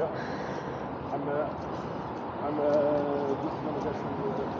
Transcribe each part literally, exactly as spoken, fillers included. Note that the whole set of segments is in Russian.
I'm, uh, I'm uh, this manufacturing.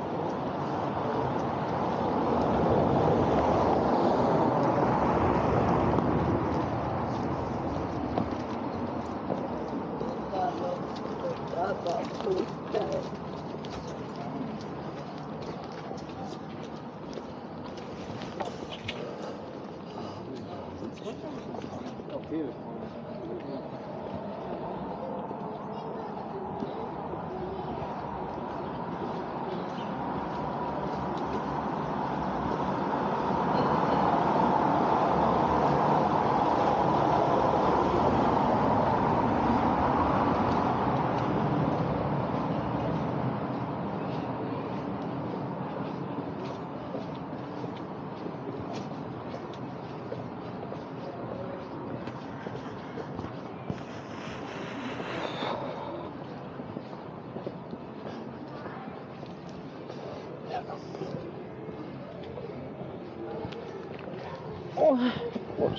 О, Вот.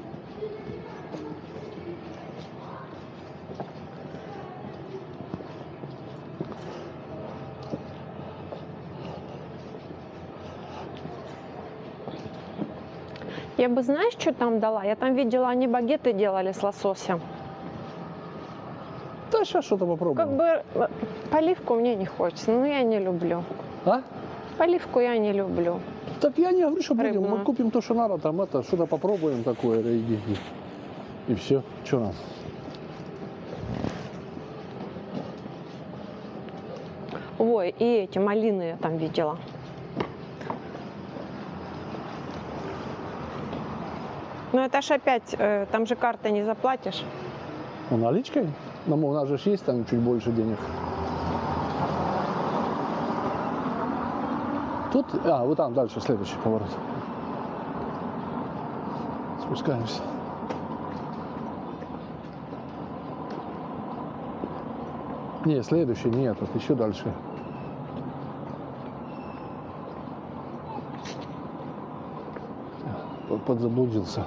я бы, знаешь, что там дала? Я там видела, они багеты делали с лососем. Да, сейчас что-то попробуем. Как бы поливку мне не хочется, но я не люблю. А? Поливку я не люблю. Так я не говорю, что будем. Рыбную. Мы купим то, что надо, там это, что-то попробуем такое, и, и, и все. Что нам? Ой, и эти малины я там видела. Ну это ж опять, э, там же картой не заплатишь. Ну, наличкой? Ну, у нас же есть там чуть больше денег. Тут, а, вот там дальше следующий поворот. Спускаемся. Не, следующий нет, вот еще дальше. Подзаблудился.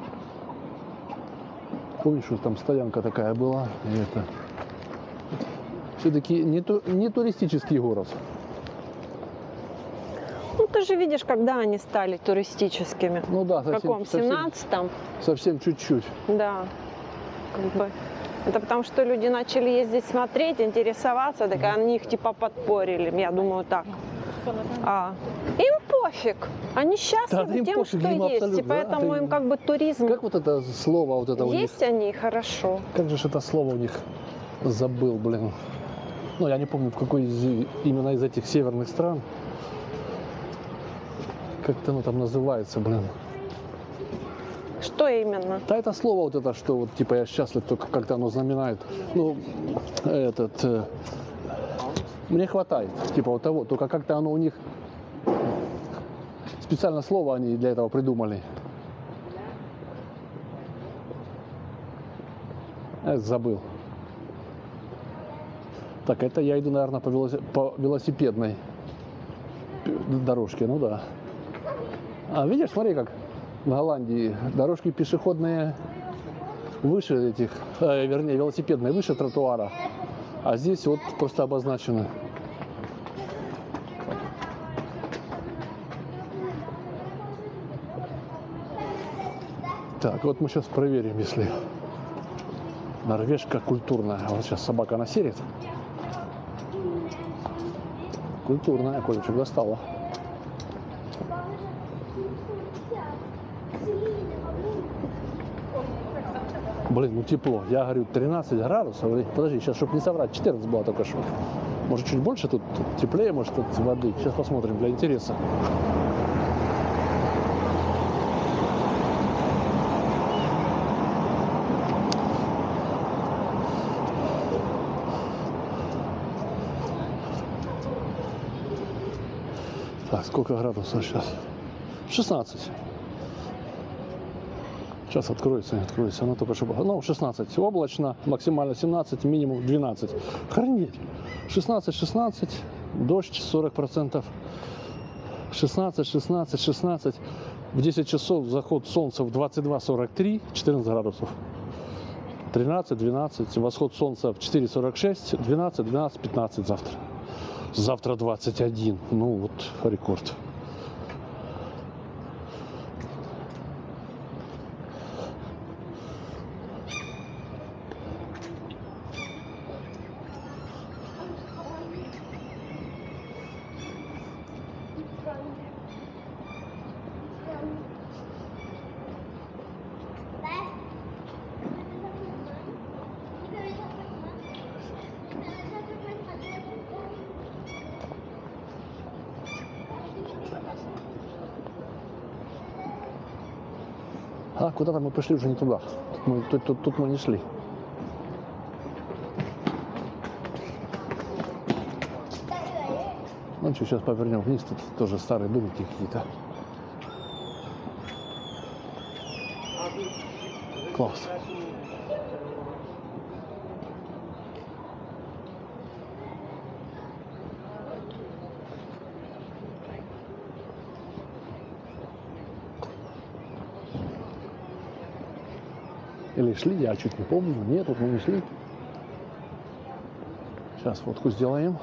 Помнишь, что там стоянка такая была? И это все-таки не, ту, не туристический город. Ну ты же видишь, когда они стали туристическими. Ну да, В совсем, каком? семнадцатом? Совсем чуть-чуть. Да. Как бы. Это потому что люди начали ездить смотреть, интересоваться, так они их типа подпорили, я думаю так. А, им пофиг, они счастливы Да, им тем, пофиг, что им есть, и абсолютно, да, поэтому ты- им как бы туризм Как вот это слово вот это у них? есть, они и хорошо. Как же ж это слово у них забыл, блин. Ну, я не помню, в какой из, именно из этих северных стран. Как-то оно там называется, блин. Что именно? Да, это слово вот это, что вот типа я счастлив, только как-то оно знаменает. Ну, этот... э, мне хватает, типа вот того. Только как-то оно у них... Специально слово они для этого придумали. Я забыл. Так, это я иду, наверное, по, велосип... по велосипедной дорожке, ну да. А, видишь, смотри, как в Голландии дорожки пешеходные выше этих, э, вернее, велосипедные выше тротуара, а здесь вот просто обозначены. Так, вот мы сейчас проверим, если норвежка культурная. Вот сейчас собака насерит. Культурная, Колечек достала. Блин, ну тепло. Я говорю тринадцать градусов. Подожди, сейчас, чтобы не соврать, четырнадцать было только что. Может, чуть больше тут теплее, может, тут воды. Сейчас посмотрим для интереса. Так, сколько градусов сейчас? шестнадцать. Сейчас откроется, не откроется. Она только что... Ну, шестнадцать. Облачно, максимально семнадцать, минимум двенадцать. Охренеть. шестнадцать, шестнадцать. Дождь сорок процентов. шестнадцать, шестнадцать, шестнадцать. В десять часов заход солнца в двадцать два сорок три. четырнадцать градусов. тринадцать, двенадцать. Восход солнца в четыре сорок шесть. двенадцать, двенадцать, пятнадцать завтра. Завтра двадцать один. Ну вот, рекорд. А, куда-то мы пошли уже не туда. Тут мы, тут, тут, тут мы не шли. Ну что, сейчас повернем вниз, тут тоже старые домики какие-то. Класс. Или шли, я чуть не помню. Нет, тут мы не шли. Сейчас фотку сделаем.